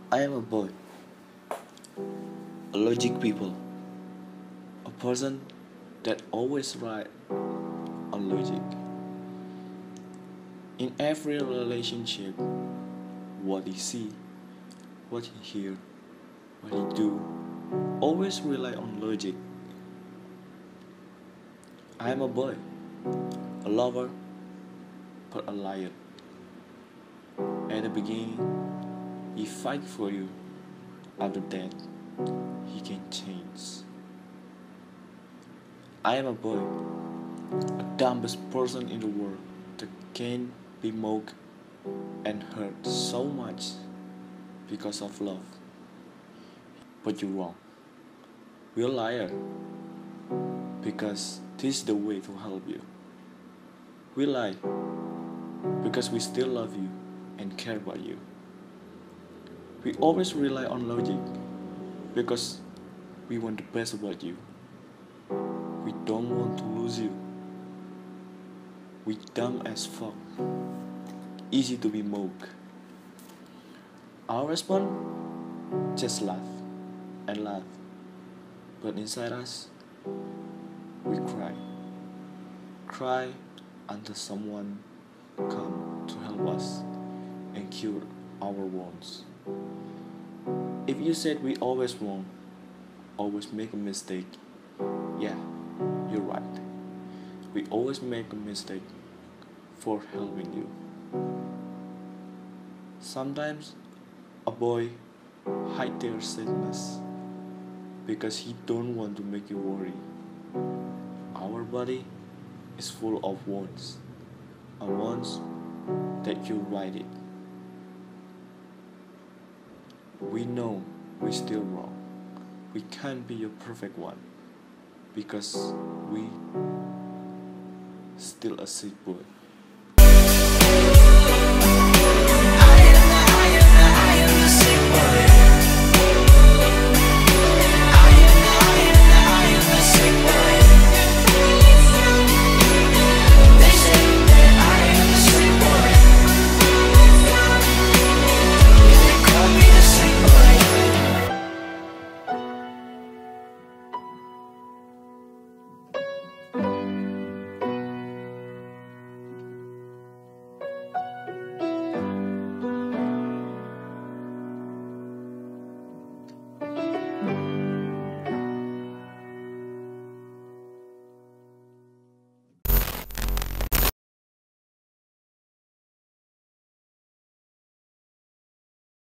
I am a boy, a logic people, a person that always right on logic. In every relationship, what he see, what he hear, what he do, always rely on logic. I am a boy, a lover, but a liar. At the beginning, he fight for you. After that, he can change. I am a boy, a dumbest person in the world that can be mocked and hurt so much because of love. But you're wrong. We're liar because this is the way to help you. We lie because we still love you and care about you. We always rely on logic because we want the best about you. We don't want to lose you. We dumb as fuck. Easy to be mocked. Our response? Just laugh and laugh. But inside us, we cry. Cry until someone come to help us and cure our wounds. If you said we always wrong, always make a mistake, yeah, you're right. We always make a mistake for helping you. Sometimes a boy hide their sadness because he don't want to make you worry. Our body is full of wounds, and wounds that you write it. We know we're still wrong. We can't be a perfect one because we still a sick boy.